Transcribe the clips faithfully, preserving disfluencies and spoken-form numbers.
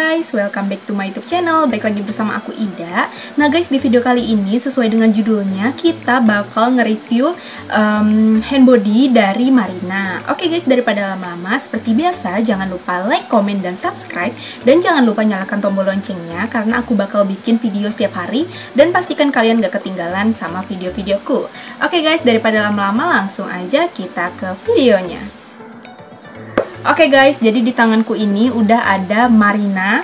guys, welcome back to my YouTube channel. Baik lagi bersama aku Ida. Nah guys, di video kali ini sesuai dengan judulnya, kita bakal nge-review um, hand body dari Marina. Oke guys, daripada lama-lama, seperti biasa jangan lupa like, comment, dan subscribe. Dan jangan lupa nyalakan tombol loncengnya, karena aku bakal bikin video setiap hari. Dan pastikan kalian gak ketinggalan sama video-videoku. Oke guys, daripada lama-lama, langsung aja kita ke videonya. Oke okay guys, jadi di tanganku ini udah ada Marina.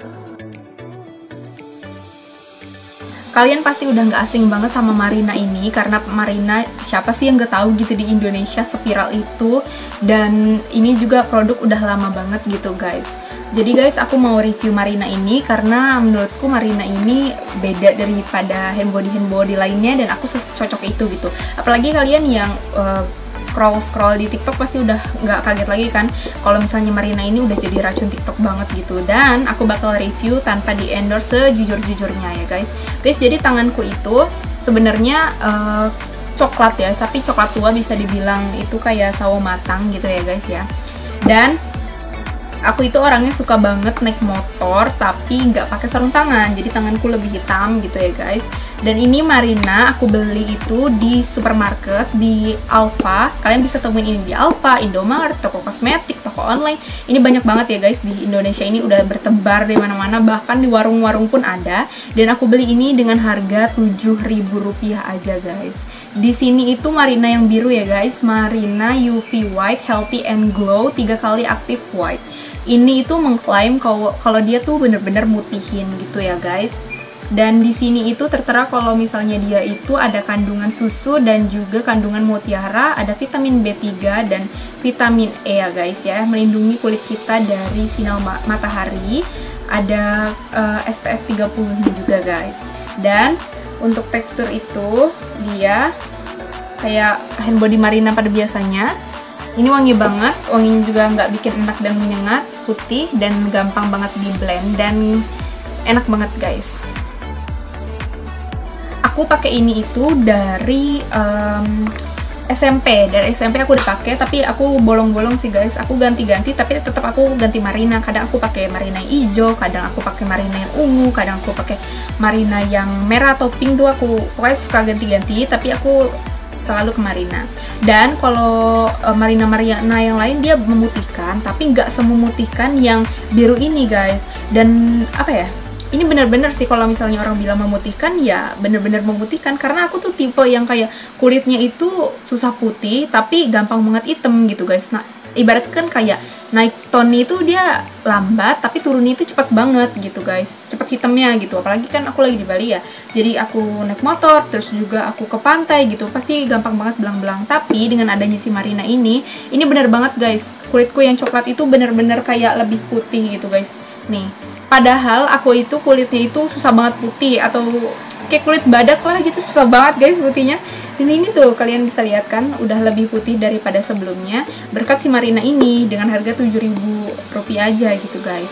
Kalian pasti udah nggak asing banget sama Marina ini, karena Marina siapa sih yang nggak tahu gitu di Indonesia, seviral itu. Dan ini juga produk udah lama banget gitu guys. Jadi guys, aku mau review Marina ini karena menurutku Marina ini beda daripada hand body hand body lainnya, dan aku cocok itu gitu. Apalagi kalian yang uh, scroll-scroll di TikTok pasti udah nggak kaget lagi kan kalau misalnya Marina ini udah jadi racun TikTok banget gitu. Dan aku bakal review tanpa di endorse sejujur-jujurnya ya guys. Guys, jadi tanganku itu sebenarnya uh, coklat ya, tapi coklat tua bisa dibilang itu kayak sawo matang gitu ya guys ya. Dan aku itu orangnya suka banget naik motor tapi nggak pakai sarung tangan, jadi tanganku lebih hitam gitu ya guys. Dan ini Marina aku beli itu di supermarket, di Alfa. Kalian bisa temuin ini di Alfa, Indomaret, toko kosmetik, toko online. Ini banyak banget ya guys, di Indonesia ini udah bertebar di mana-mana, bahkan di warung-warung pun ada. Dan aku beli ini dengan harga tujuh ribu rupiah aja guys. Di sini itu Marina yang biru ya guys, Marina U V White Healthy and Glow tiga kali Active White. Ini itu mengklaim kalau kalau dia tuh bener-bener mutihin gitu ya guys. Dan di sini itu tertera kalau misalnya dia itu ada kandungan susu dan juga kandungan mutiara, ada vitamin B tiga dan vitamin E ya guys ya, melindungi kulit kita dari sinar matahari. Ada uh, S P F tiga puluh nya juga guys. Dan untuk tekstur itu dia kayak hand body Marina pada biasanya. Ini wangi banget, wanginya juga nggak bikin enak dan menyengat, putih dan gampang banget di blend dan enak banget guys. Aku pakai ini itu dari um, S M P, dari S M P aku udah pakai, tapi aku bolong-bolong sih guys. Aku ganti-ganti, tapi tetap aku ganti Marina. Kadang aku pakai Marina yang hijau, kadang aku pakai Marina yang ungu, kadang aku pakai Marina yang merah atau pink tuh aku pokoknya suka ganti-ganti. Tapi aku selalu ke Marina. Dan kalau uh, Marina Marina yang lain dia memutihkan, tapi nggak sememutihkan yang biru ini guys. Dan apa ya? Ini bener-bener sih kalau misalnya orang bilang memutihkan, ya bener-bener memutihkan, karena aku tuh tipe yang kayak kulitnya itu susah putih tapi gampang banget hitam gitu guys. Nah, ibarat kan kayak naik tone itu dia lambat tapi turunnya itu cepat banget gitu guys, cepat hitamnya gitu. Apalagi kan aku lagi di Bali ya, jadi aku naik motor terus juga aku ke pantai gitu, pasti gampang banget belang-belang. Tapi dengan adanya si Marina ini, ini bener banget guys, kulitku yang coklat itu bener-bener kayak lebih putih gitu guys. Nih, padahal aku itu kulitnya itu susah banget putih, atau kayak kulit badak lah gitu, susah banget guys putihnya. Dan ini tuh kalian bisa lihat kan udah lebih putih daripada sebelumnya berkat si Marina ini dengan harga tujuh ribu rupiah aja gitu guys.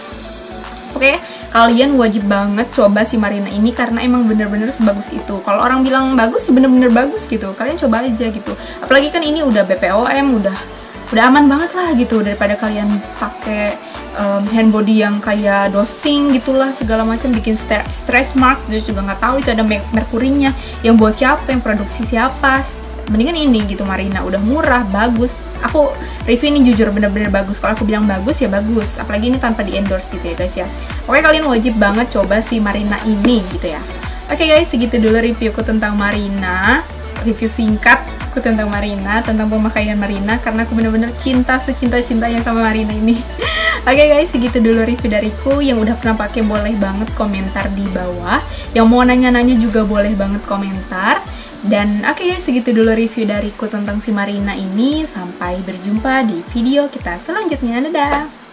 Oke, kalian wajib banget coba si Marina ini karena emang bener-bener sebagus itu. Kalau orang bilang bagus, bener-bener bagus gitu. Kalian coba aja gitu. Apalagi kan ini udah B P O M, udah udah aman banget lah gitu, daripada kalian pakai um, hand body yang kayak dosting gitulah segala macam, bikin stretch mark, terus juga nggak tahu itu ada merkurinya, yang buat siapa, yang produksi siapa. Mendingan ini gitu Marina, udah murah, bagus. Aku review ini jujur bener-bener bagus. Kalau aku bilang bagus ya bagus, apalagi ini tanpa di endorse gitu ya guys ya. Oke, kalian wajib banget coba si Marina ini gitu ya. Oke guys, segitu dulu reviewku tentang Marina, review singkat tentang Marina, tentang pemakaian Marina, karena aku bener-bener cinta secinta-cintanya sama Marina ini. Oke okay guys, segitu dulu review dariku. Yang udah pernah pakai boleh banget komentar di bawah. Yang mau nanya-nanya juga boleh banget komentar. Dan oke okay guys, segitu dulu review dariku tentang si Marina ini. Sampai berjumpa di video kita selanjutnya. Dadah!